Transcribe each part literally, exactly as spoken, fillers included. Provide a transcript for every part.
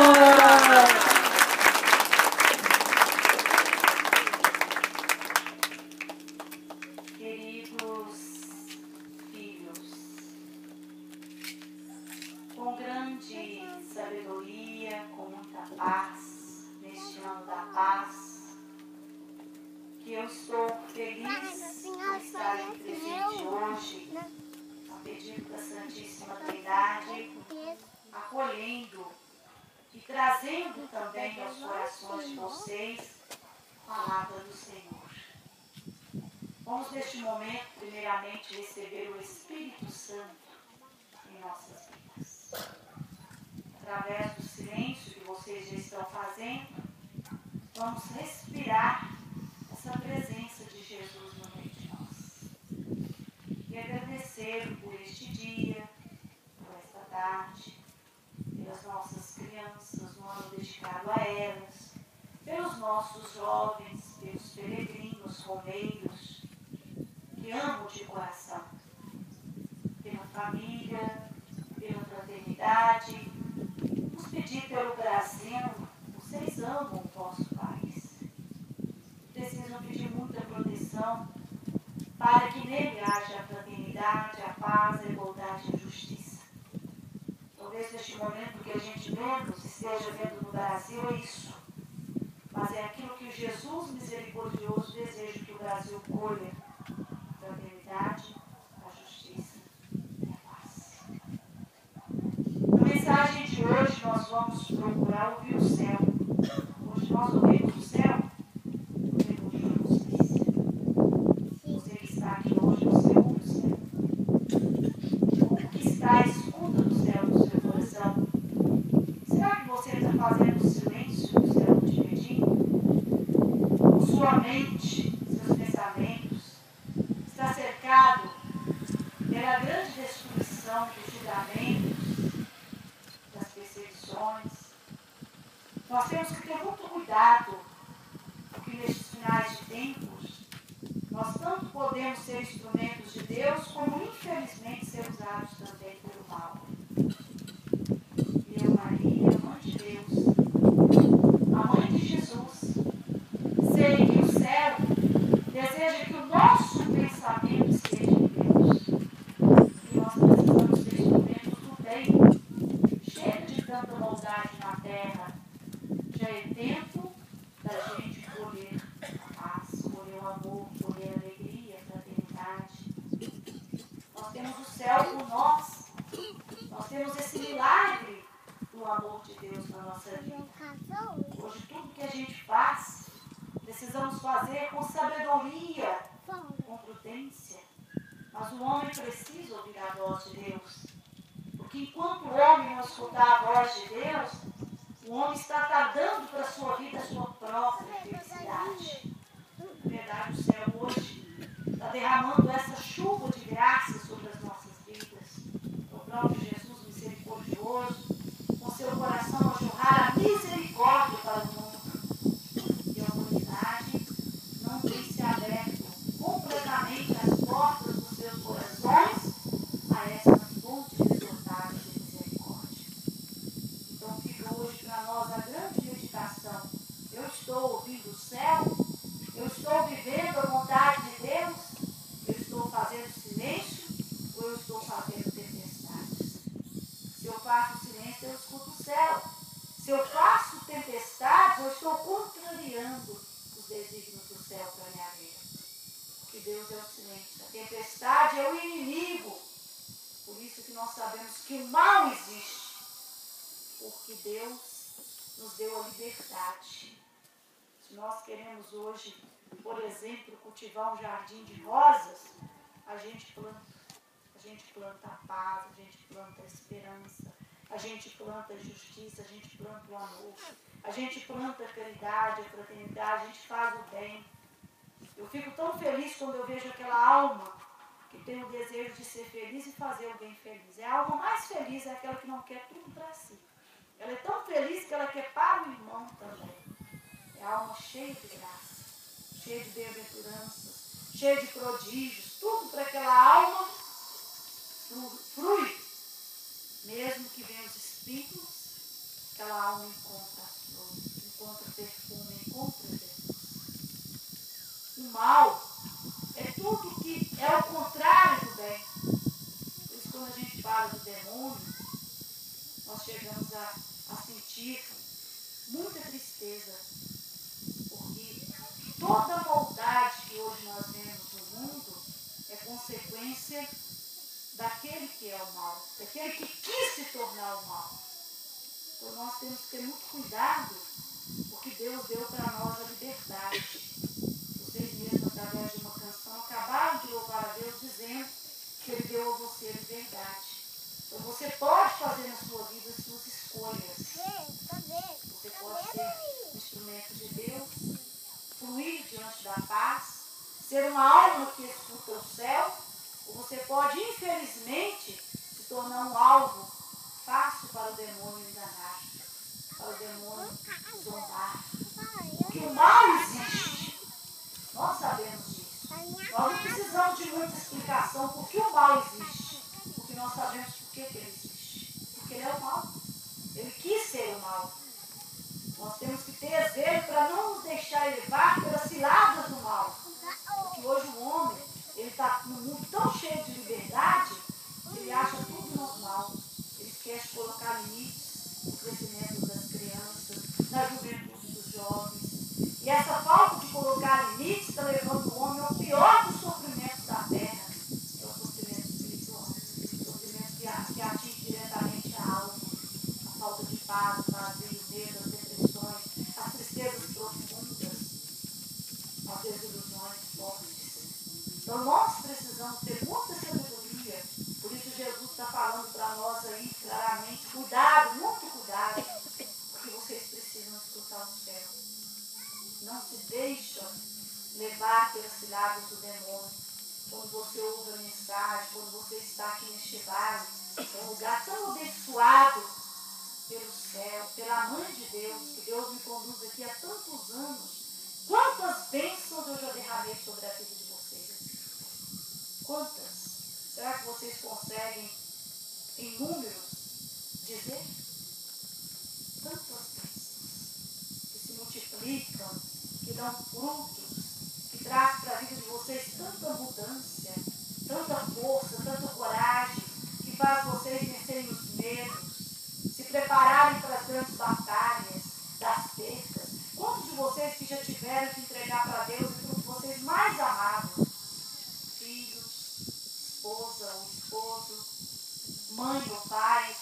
Queridos filhos, com grande sabedoria, com muita paz, neste ano da paz, que eu estou feliz por estar aqui presente hoje, a pedido da Santíssima Trindade, acolhendo e trazendo também aos corações de vocês a palavra do Senhor. Vamos neste momento, primeiramente, receber o Espírito Santo em nossas vidas. Através do silêncio que vocês já estão fazendo, vamos respirar essa presença de Jesus no meio de nós. E agradecer por este dia, por esta tarde, pelas nossas crianças, no ano dedicado a elas, pelos nossos jovens, pelos peregrinos, romeiros, que amo de coração, pela família, pela fraternidade, nos pedir pelo Brasil, vocês amam o vosso país. Precisam pedir muita proteção para que nele haja a fraternidade, a paz, a igualdade e a justiça. Talvez neste momento que a gente menos esteja vendo no Brasil é isso, mas é aquilo que Jesus misericordioso deseja que o Brasil colha. A verdade, a justiça e a paz. Na mensagem de hoje nós vamos procurar ouvir o céu. Hoje nós ouvimos o céu, eu pergunto para vocês. Você que está aqui hoje, você ouve o céu? Como que está a escuta do céu no seu coração? Será que você está fazendo silêncio no céu te pedindo? Sua mente, seus pensamentos, está cercado pela grande destruição dos julgamentos, das perseguições. Nós temos que ter muito cuidado, porque nestes finais de tempos, nós tanto podemos ser instrumentos de Deus, como infelizmente ser usados também pelo mal. Eu, Maria, mãe de Deus, a mãe de Jesus, sei que o céu deseja que o nosso pensamento esteja em Deus. E nós precisamos ter instrumentos do bem. Chega de tanta maldade na terra. Já é tempo da gente colher a paz, colher o amor, colher a alegria, a fraternidade. Nós temos o céu por nós. Nós temos esse milagre do amor de Deus na nossa vida. Hoje tudo que a gente faz, precisamos fazer com sabedoria, com prudência. Mas o homem precisa ouvir a voz de Deus. Porque enquanto o homem não escutar a voz de Deus, o homem está tardando para a sua vida a sua própria felicidade. Na verdade, o céu hoje está derramando essa chuva de graça sobre as nossas vidas. O próprio Jesus misericordioso, com seu coração a jorrar a misericórdia para o mundo. E a humanidade não tem se aberto completamente as portas dos seus corações a essa fonte desbordável de misericórdia. Então fica hoje para nós a grande meditação. Eu estou ouvindo o céu? Eu estou vivendo a vontade de Deus? Eu estou fazendo silêncio ou eu estou fazendo tempestades? Se eu faço silêncio, eu escuto o céu. Se eu faço tempestades, eu estou contrariando os desígnios do céu para a minha vida. Porque Deus é o silêncio. A tempestade é o inimigo. Por isso que nós sabemos que o mal existe. Porque Deus nos deu a liberdade. Se nós queremos hoje, por exemplo, cultivar um jardim de rosas, a gente planta. A gente planta a paz, a gente planta a esperança, a gente planta a justiça, a gente planta o amor, a gente planta a caridade, a fraternidade, a gente faz o bem. Eu fico tão feliz quando eu vejo aquela alma que tem o desejo de ser feliz e fazer o bem feliz. É a alma mais feliz, é aquela que não quer tudo para si. Ela é tão feliz que ela quer para o irmão também. É a alma cheia de graça, cheia de bem-aventuranças, cheia de prodígios, tudo para aquela alma flui. Mesmo que venham os espinhos, aquela alma encontra as flores, encontra perfume, encontra Jesus. O mal é tudo que é o contrário do bem. Por isso, quando a gente fala do demônio, nós chegamos a, a sentir muita tristeza, porque toda maldade que hoje nós vemos no mundo é consequência daquele que é o mal, daquele que quis se tornar o mal. Então nós temos que ter muito cuidado, porque Deus deu para nós a liberdade. Vocês mesmos, através de uma canção, acabaram de louvar a Deus dizendo que Ele deu a você a liberdade. Então você pode fazer na sua vida as suas escolhas. Você pode ser um instrumento de Deus, fluir diante da paz, ser uma alma que escuta o céu, ou você pode, infelizmente, se tornar um alvo fácil para o demônio enganar, para o demônio zombar. Porque o mal existe. Nós sabemos disso. Nós não precisamos de muita explicação por que o mal existe. Porque nós sabemos por que, que ele existe. Porque ele é o mal. Ele quis ser o mal. Nós temos que ter zelo para não nos deixar levar pelas ciladas do mal. Porque hoje o homem, ele está num mundo tão cheio de liberdade, que ele acha tudo normal. Ele esquece de colocar limites no crescimento das crianças, na juventude dos jovens. E essa falta de colocar limites está levando o homem ao pior dos sofrimentos da terra, que é o sofrimento espiritual. O sofrimento que, que atinge diretamente a alma, a falta de paz, o vazio, o medo, as depressões, as tristezas profundas, as desilusões fortes. Então nós precisamos ter muita sabedoria. Por isso Jesus está falando para nós aí claramente, cuidado, muito cuidado, porque vocês precisam escutar o céu. Não se deixam levar pelas ciladas do demônio. Quando você ouve a mensagem, quando você está aqui neste vale, é um lugar tão abençoado pelo céu, pela mãe de Deus, que Deus me conduz aqui há tantos anos. Quantas bênçãos eu já derramei sobre a vida de vocês? Quantas? Será que vocês conseguem, em números, dizer? Tantas bênçãos que se multiplicam, que dão frutos, que traz para a vida de vocês tanta abundância, tanta força, tanta coragem, que faz vocês vencerem os medos, se prepararem para as grandes batalhas, das perdas. Quantos de vocês que já tiveram que entregar para Deus aquilo que vocês mais amavam? Filhos, esposa ou esposo, mãe ou pai.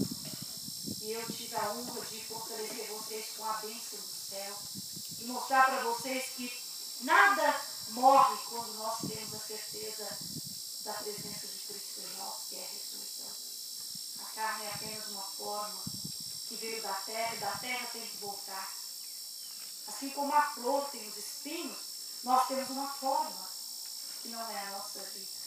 E eu tive a honra de fortalecer vocês com a bênção do céu e mostrar para vocês que nada morre quando nós temos a certeza da presença de Cristo em nós, que é a ressurreição. A carne é apenas uma forma que veio da terra e da terra tem que voltar. Assim como a flor tem os espinhos, nós temos uma forma que não é a nossa vida.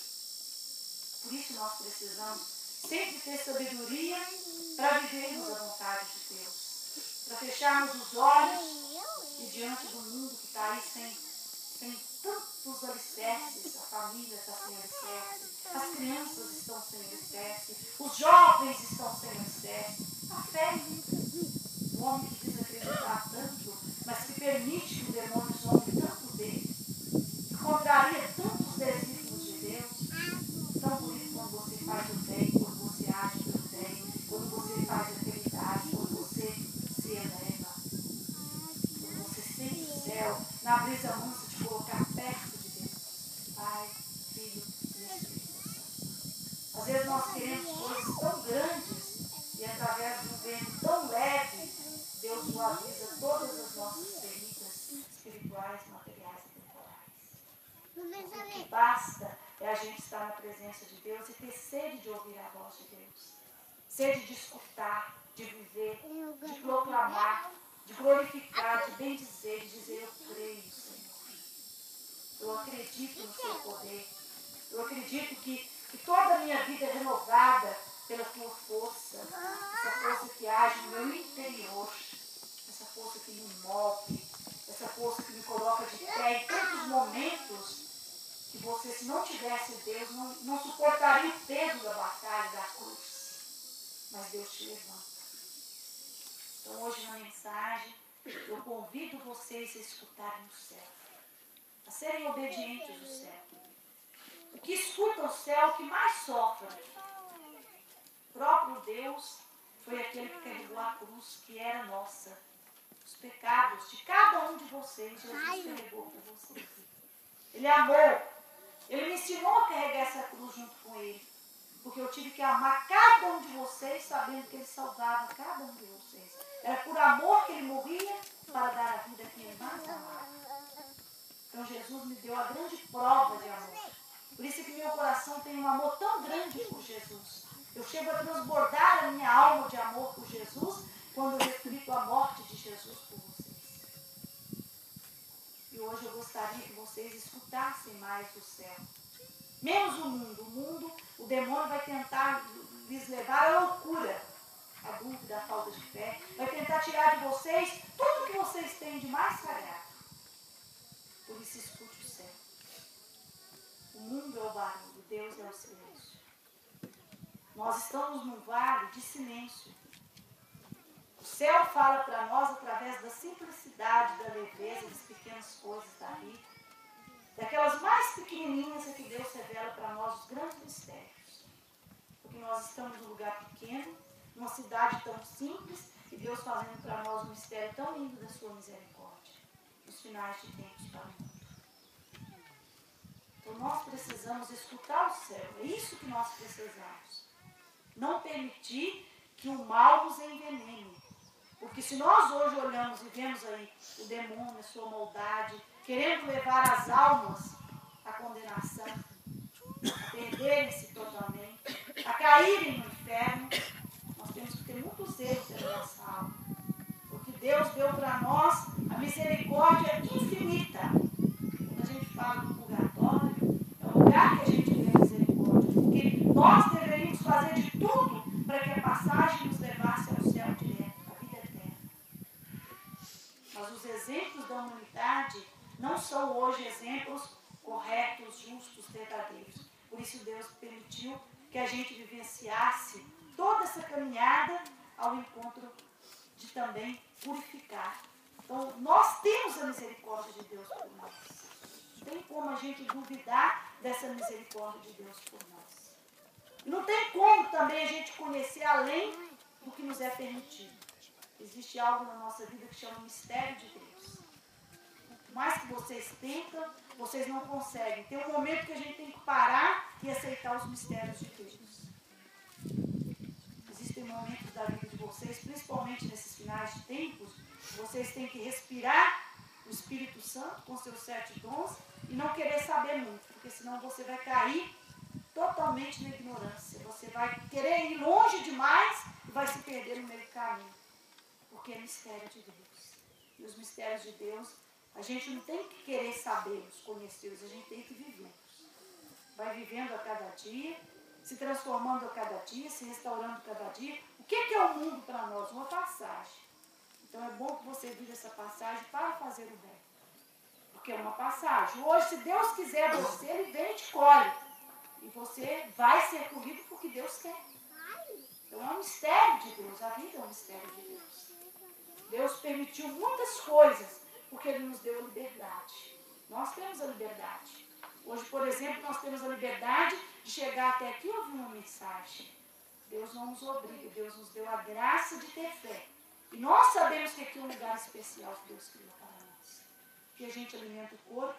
Por isso nós precisamos sempre ter sabedoria para vivermos a vontade de Deus. Para fecharmos os olhos e diante do mundo que está aí sem, sem tantos alicerces, a família está sem alicerce, as crianças estão sem alicerce, os jovens estão sem alicerce, a fé. O homem que diz acreditar tanto, mas que permite que o demônio some tanto dele, que contraria tantos desígnios de Deus. Tão bonito quando você faz o bem, quando você age pelo bem, quando você faz a caridade, quando você se eleva, quando você sente o céu na brisa mansa de colocar perto de Deus, Pai, Filho e Espírito Santo. Às vezes nós queremos coisas tão grandes e através de um vento tão leve, Deus suaviza todas as nossas feridas espirituais, materiais e temporais. O que basta é a gente estar na presença de Deus e ter sede de ouvir a voz de Deus. Sede de escutar, de viver, de proclamar, de glorificar, de bendizer, de dizer: eu creio, Senhor. Eu acredito no seu poder. Eu acredito que, que toda a minha vida é renovada pela tua força. Essa força que age no meu interior. Essa força que me move. Essa força que me coloca de pé em tantos momentos que você, se não tivesse Deus, não, não suportaria o peso da batalha, da cruz. Mas Deus te levanta. Então hoje na mensagem, eu convido vocês a escutarem o céu, a serem obedientes ao céu. O que escuta o céu, o que mais sofre. O próprio Deus foi aquele que carregou a cruz, que era nossa. Os pecados de cada um de vocês, Jesus carregou por vocês. Ele amou. Ele me ensinou a carregar essa cruz junto com ele. Porque eu tive que amar cada um de vocês, sabendo que ele salvava cada um de vocês. Era por amor que ele morria, para dar a vida a quem ele mais amava. Então Jesus me deu a grande prova de amor. Por isso que meu coração tem um amor tão grande por Jesus. Eu chego a transbordar a minha alma de amor por Jesus, quando eu reflito a morte de Jesus por vocês. E hoje eu gostaria que vocês escutassem mais do céu. Menos o mundo. O mundo, o demônio vai tentar lhes levar à loucura. A dúvida, a falta de fé. Vai tentar tirar de vocês tudo que vocês têm de mais sagrado. Por isso escute o céu. O mundo é o barulho, Deus é o silêncio. Nós estamos num vale de silêncio. O céu fala para nós através da simplicidade, da leveza, das pequenas coisas da vida. Daquelas mais pequenininhas é que Deus revela para nós os grandes mistérios. Porque nós estamos num lugar pequeno, numa cidade tão simples, e Deus fazendo para nós um mistério tão lindo da sua misericórdia. Nos finais de tempos para o mundo. Então nós precisamos escutar o céu. É isso que nós precisamos. Não permitir que o mal nos envenene. Porque se nós hoje olhamos e vemos aí o demônio, a sua maldade, querendo levar as almas à condenação, a perderem-se totalmente, a caírem no inferno, nós temos que ter muito zelo pela nossa alma. Porque Deus deu para nós a misericórdia infinita. Quando a gente fala do purgatório, é o lugar que a gente vê a misericórdia. Porque nós deveríamos fazer de tudo para que a passagem nos levasse ao céu direto, à vida eterna. Mas os exemplos da humanidade não são hoje exemplos corretos, justos, verdadeiros. Por isso Deus permitiu que a gente vivenciasse toda essa caminhada ao encontro de também purificar. Então, nós temos a misericórdia de Deus por nós. Não tem como a gente duvidar dessa misericórdia de Deus por nós. E não tem como também a gente conhecer além do que nos é permitido. Existe algo na nossa vida que chama mistério de Deus. Por mais que vocês tentam, vocês não conseguem. Tem um momento que a gente tem que parar e aceitar os mistérios de Deus. Existem momentos da vida de vocês, principalmente nesses finais de tempos, vocês têm que respirar o Espírito Santo com seus sete dons e não querer saber muito, porque senão você vai cair totalmente na ignorância. Você vai querer ir longe demais e vai se perder no meio do caminho, porque é mistério de Deus. E os mistérios de Deus, a gente não tem que querer sabê-los, conhecê-los, a gente tem que vivê-los. Vai vivendo a cada dia, se transformando a cada dia, se restaurando a cada dia. O que é o mundo para nós? Uma passagem. Então é bom que você viva essa passagem para fazer o bem. Porque é uma passagem. Hoje, se Deus quiser você, Ele vem e te colhe. E você vai ser colhido porque Deus quer. Então é um mistério de Deus. A vida é um mistério de Deus. Deus permitiu muitas coisas porque Ele nos deu a liberdade. Nós temos a liberdade. Hoje, por exemplo, nós temos a liberdade de chegar até aqui e ouvir uma mensagem. Deus não nos obriga, Deus nos deu a graça de ter fé. E nós sabemos que aqui é um lugar especial que Deus criou para nós. Que a gente alimenta o corpo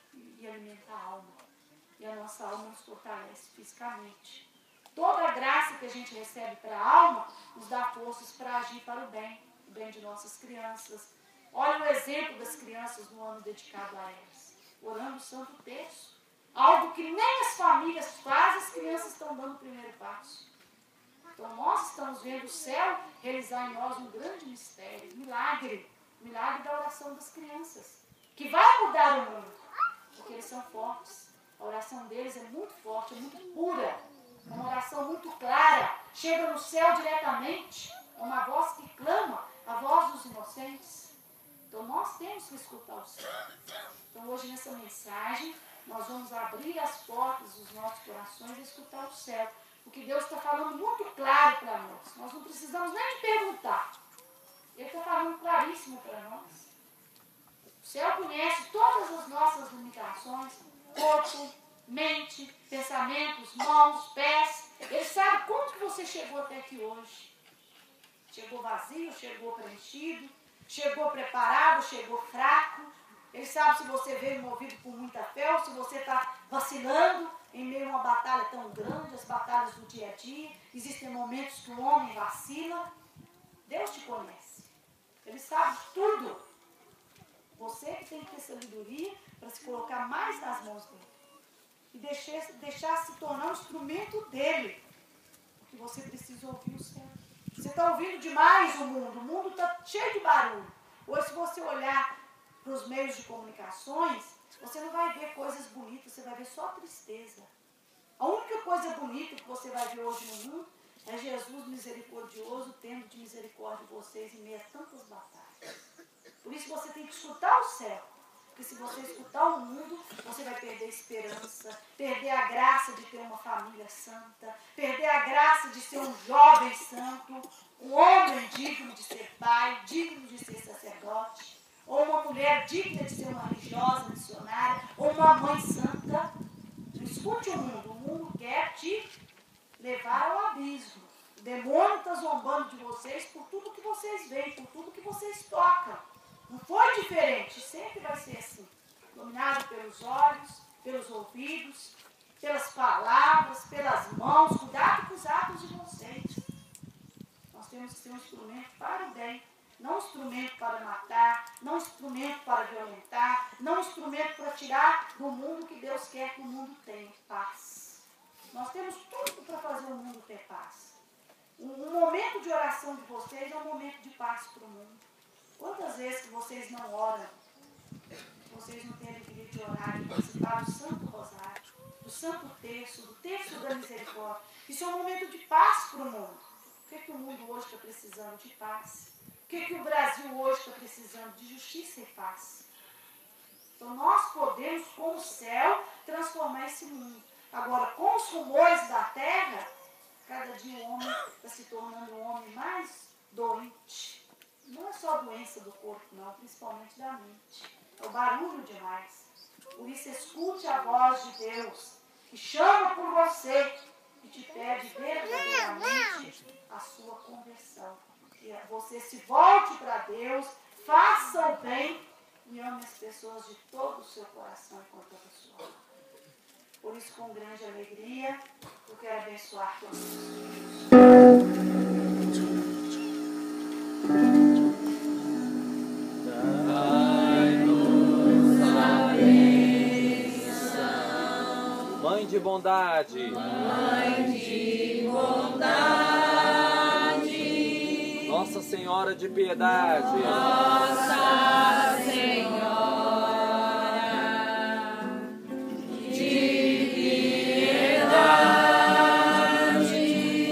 e alimenta a alma. E a nossa alma nos fortalece fisicamente. Toda a graça que a gente recebe para a alma nos dá forças para agir para o bem. O bem de nossas crianças. Olha o exemplo das crianças no ano dedicado a elas. Orando o Santo Terço. Algo que nem as famílias fazem, as crianças estão dando o primeiro passo. Então nós estamos vendo o céu realizar em nós um grande mistério, milagre, milagre da oração das crianças, que vai mudar o mundo, porque eles são fortes. A oração deles é muito forte, é muito pura, é uma oração muito clara, chega no céu diretamente, é uma voz que clama, a voz dos inocentes. Então nós temos que escutar o céu. Então hoje nessa mensagem nós vamos abrir as portas dos nossos corações e escutar o céu. Porque Deus está falando muito claro para nós. Nós não precisamos nem de perguntar. Ele céu conhece todas as nossas limitações, corpo, mente, pensamentos, mãos, pés. Ele sabe como que você chegou até aqui hoje. Chegou vazio, chegou preenchido, chegou preparado, chegou fraco. Ele sabe se você veio movido por muita fé ou se você está vacilando em meio a uma batalha tão grande, as batalhas do dia a dia. Existem momentos que o homem vacila. Deus te conhece. Ele sabe tudo. Você que tem que ter sabedoria para se colocar mais nas mãos dele. E deixar, deixar se tornar um instrumento dele. Porque você precisa ouvir o céu. Você está ouvindo demais o mundo. O mundo está cheio de barulho. Hoje, se você olhar para os meios de comunicações, você não vai ver coisas bonitas, você vai ver só tristeza. A única coisa bonita que você vai ver hoje no mundo é Jesus misericordioso, tendo de misericórdia de vocês em meio a tantas batalhas. Por isso você tem que escutar o céu. Porque se você escutar o mundo, você vai perder a esperança, perder a graça de ter uma família santa, perder a graça de ser um jovem santo, um homem digno de ser pai, digno de ser sacerdote, ou uma mulher digna de ser uma religiosa, missionária, ou uma mãe santa. Não escute o mundo. O mundo quer te levar ao abismo. O demônio está zombando de vocês por tudo que vocês veem, por tudo que vocês tocam. Não foi diferente, sempre vai ser assim. Dominado pelos olhos, pelos ouvidos, pelas palavras, pelas mãos. Cuidado com os atos de vocês. Nós temos que ser um instrumento para o bem. Não um instrumento para matar, não um instrumento para violentar, não um instrumento para tirar do mundo que Deus quer que o mundo tenha, paz. Nós temos tudo para fazer o mundo ter paz. Um, um momento de oração de vocês é um momento de paz para o mundo. Quantas vezes que vocês não oram, vocês não têm a alegria de orar e participar do Santo Rosário, do Santo Terço, do Terço da Misericórdia. Isso é um momento de paz para o mundo. O que, é que o mundo hoje está precisando? De paz. O que, é que o Brasil hoje está precisando? De justiça e paz. Então nós podemos, com o céu, transformar esse mundo. Agora, com os rumores da terra, cada dia o homem está se tornando um homem mais doente. Não é só a doença do corpo, não, principalmente da mente. É o barulho demais. Por isso, escute a voz de Deus, que chama por você, que te pede verdadeiramente a sua conversão. Que você se volte para Deus, faça o bem e ame as pessoas de todo o seu coração e com toda a sua alma. Por isso, com grande alegria, eu quero abençoar todos os filhos. Mãe de bondade, Mãe de bondade, Nossa Senhora de piedade, Nossa Senhora de piedade,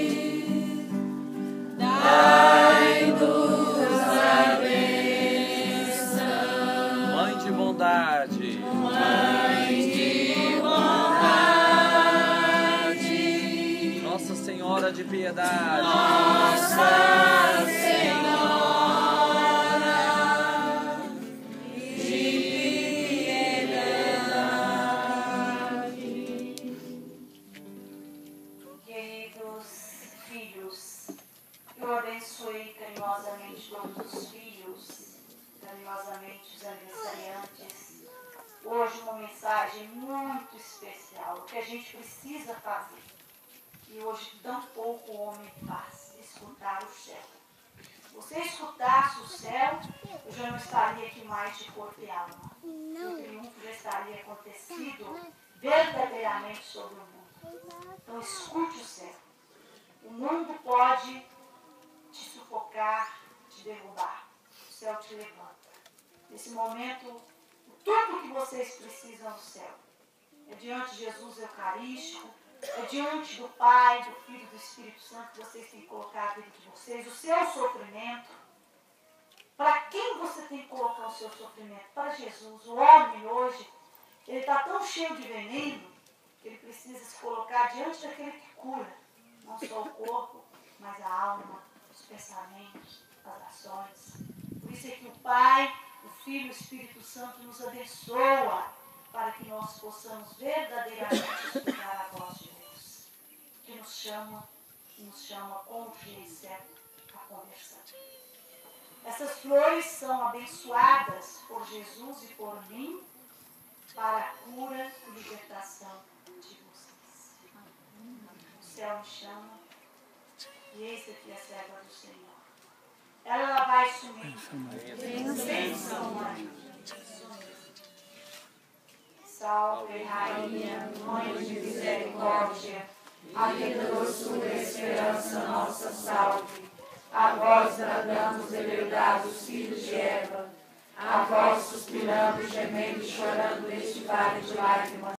dai-nos a bênção. Mãe de bondade, Mãe de bondade, Nossa Senhora de piedade, Nossa Senhora de piedade. Queridos filhos, eu abençoe carinhosamente todos os filhos, carinhosamente os aniversariantes. Hoje uma mensagem muito especial, que a gente precisa fazer. E hoje tão pouco o homem faz, escutar o céu. Se você escutasse o céu, eu já não estaria aqui mais de corpo e alma. O triunfo já estaria acontecido verdadeiramente sobre o mundo. Então escute o céu. O mundo pode te sufocar, te derrubar. O céu te levanta. Nesse momento, tudo que vocês precisam do céu é diante de Jesus Eucarístico, é diante do Pai, do Filho e do Espírito Santo que vocês têm que colocar a vida de vocês, o seu sofrimento. Para quem você tem que colocar o seu sofrimento? Para Jesus. O homem hoje, ele está tão cheio de veneno que ele precisa se colocar diante daquele que cura. Não só o corpo, mas a alma, os pensamentos, as ações. Por isso é que o Pai, o Filho e o Espírito Santo nos abençoa para que nós possamos verdadeiramente escutar a voz de Deus, que nos chama, que nos chama com urgência a conversão. Essas flores são abençoadas por Jesus e por mim para a cura e libertação de vocês. O céu me chama e eis aqui a serva do Senhor. Ela, ela vai sumir. Bênção, Maria. Salve, Rainha, Mãe de misericórdia, a vida, doçura e esperança, nossa salve. A vós bradamos, deleitados filhos de Eva, a vós suspirando, gemendo e chorando neste vale de lágrimas.